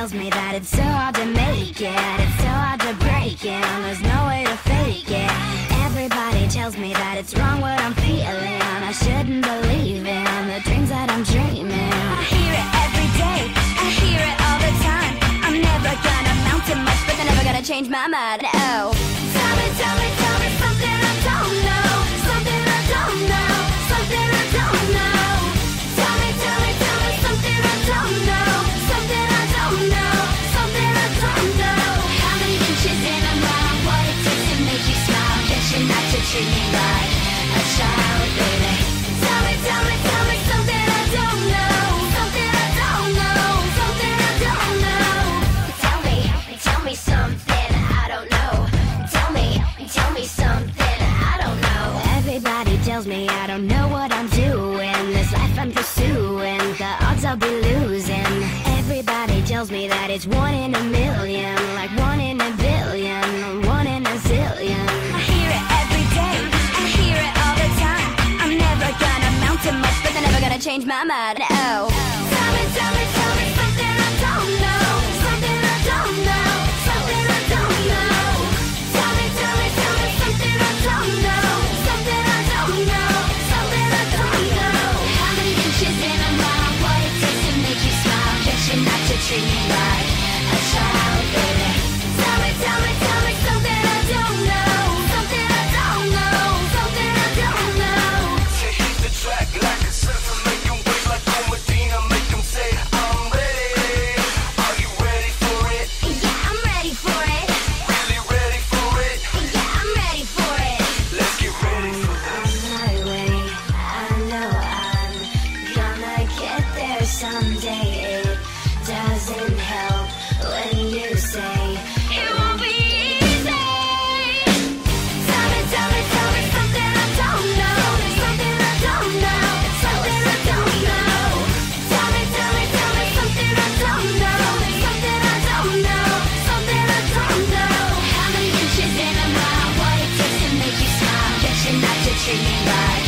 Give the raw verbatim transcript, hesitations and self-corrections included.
tells me that it's so hard to make it, it's so hard to break it, and there's no way to fake it. Everybody tells me that it's wrong what I'm feeling, I shouldn't believe in the dreams that I'm dreaming. I hear it every day, I hear it all the time. I'm never gonna amount to much, but they're never gonna change my mind. Oh, tell me, tell me, tell me something I don't know, something I don't know, something I don't know. Tell me, tell me, tell me something I don't know, something I don't know, something I don't know. How many inches in a mile? What it takes to make you smile? Guess you're not to treat me like a child, baby. Tell me, tell me, tell me something I don't know, something I don't know, something I don't know. Tell me, tell me something I don't know. Tell me, tell me something I don't know. Everybody tells me I don't know what I'm doing. This life I'm pursuing, the odds I'll be losing. Everybody tells me that it's one in a million, like one in a billion, one in a zillion. I hear it every day, I hear it all the time. I'm never gonna amount to much, but they're never gonna change my mind. Oh, tell me, tell me, tell me something I don't know, something I don't know, something I don't know. Tell me, tell me, tell me something I don't know, something I don't know, something I don't know. How many inches in a mile? What it takes to make you smile? Guess you're not to treat me like a child, baby. Tell me, tell me, tell me something I don't know, something I don't know, something I don't know. To hit the track like a surfer, make 'em wait like Medina, make 'em say I'm ready. Are you ready for it? Yeah, I'm ready for it. Really ready for it? Yeah, I'm ready for it. Let's get ready for On my way, I know I'm gonna get there someday. It doesn't help when you say it won't be easy. Tell me, tell me, tell me something I don't know, something I don't know, something I don't know. Tell me, tell me, tell me something I don't know, something I don't know, something I don't know. How many inches in a mile? What it takes to make you smile? Guess you're not to treat me like